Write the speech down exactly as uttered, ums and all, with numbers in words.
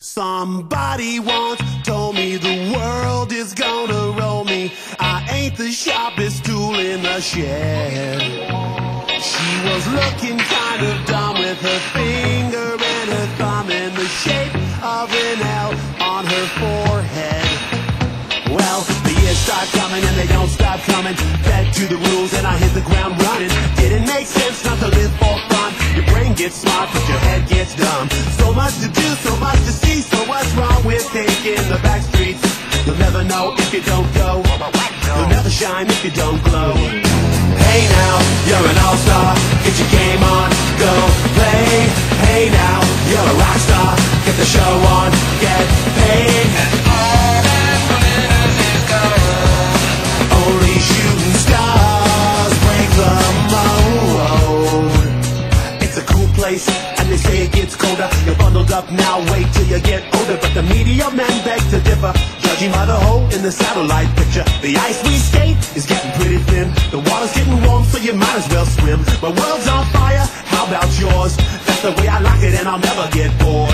Somebody once told me the world is gonna roll me. I ain't the sharpest tool in the shed. She was looking kind of dumb with her finger and her thumb in the shape of an L on her forehead. Well, the years start coming and they don't stop coming. Fed to the rules and I hit the ground running. Didn't make sense not to live for fun. Your brain gets smart but your head gets dumb. So much to do, so much to see. So what's wrong with taking the back streets? You'll never know if you don't go. You'll never shine if you don't glow. Hey now, you're an all-star. Get your game on, go play. Hey now, you're a rock star. Get the show on, get paid. And all that glitters is gold. Only shooting stars break the mold. It's a cool place, and they say it gets colder. You're bundled up now, wait till you get older. But the media men beg to differ, judging by the hole in the satellite picture. The ice we skate is getting pretty thin. The water's getting warm, so you might as well swim. My world's on fire, how about yours? That's the way I like it, and I'll never get bored.